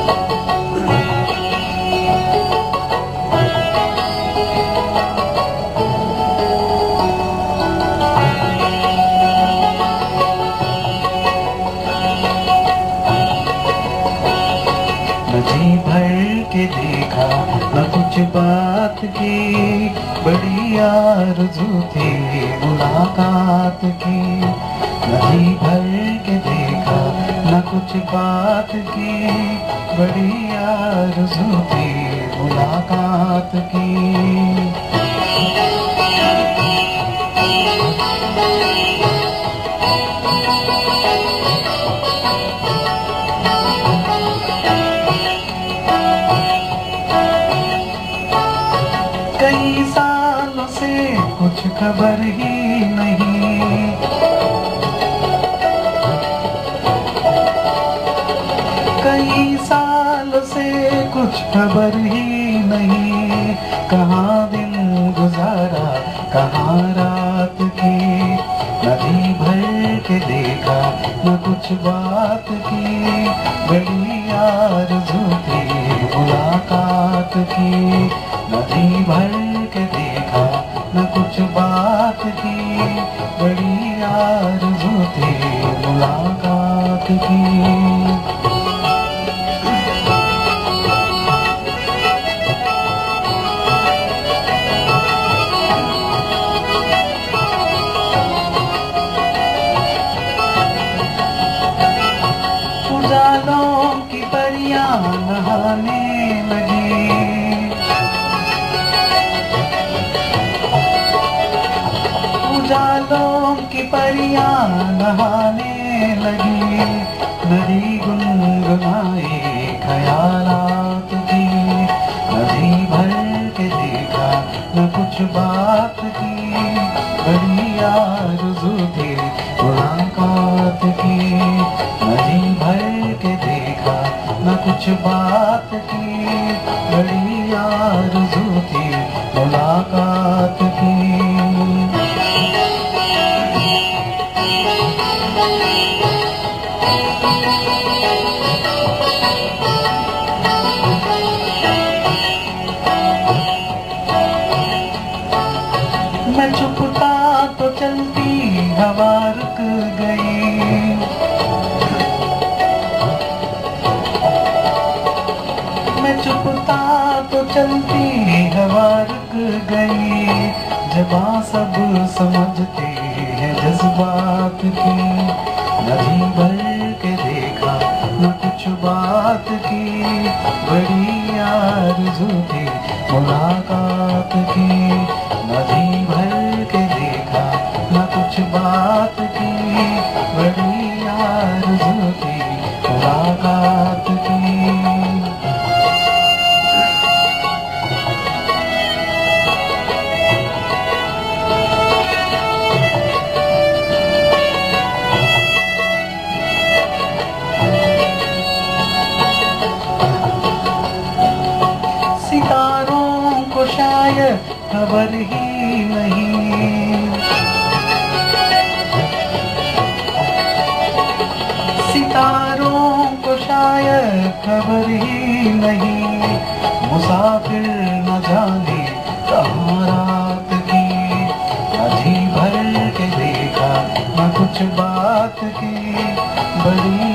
जी भर के देखा न कुछ बात की, बड़ी आरज़ू थी मुलाकात की। जी भर के देखा न कुछ बात की, बड़ी आरज़ू थी मुलाकात की। कई सालों से कुछ खबर ही नहीं, कई सालों से कुछ खबर ही नहीं। कहाँ दिन गुजारा कहाँ रात की, नदी भर के देखा न कुछ बात की, बड़ी आरज़ू थी मुलाकात की। नदी भर के देखा न कुछ बात की, बड़ी आरज़ू थी मुलाकात की। उजालों की परियां नहाने लगी, उजालों की परियां नहाने लगी। नदी गुनगुनाए ख्यालात की, नदी भर के देखा न कुछ बात की, बड़ी आरज़ू थी मुलाकात की। नदी भर के देखा न कुछ बात की, बड़ी आरज़ू थी मुलाकात की। मैं चुपता तो चलती हवा रुक गई, मैं चुपता तो चलती हवा रुक गई। ज़बां सब समझते हैं जज्बात की, नदी भर के देखा न कुछ बात की, बड़ी आरज़ू थी मुलाकात की। नदी भर के देखा न कुछ बात की, बड़ी आरज़ू थी मुलाकात की। सितारों को शायद खबर ही नहीं, सितारों को शायद खबर ही नहीं। मुसाफिर न जाने कहाँ रात की, नदी भर के देखा न कुछ बात की, बड़ी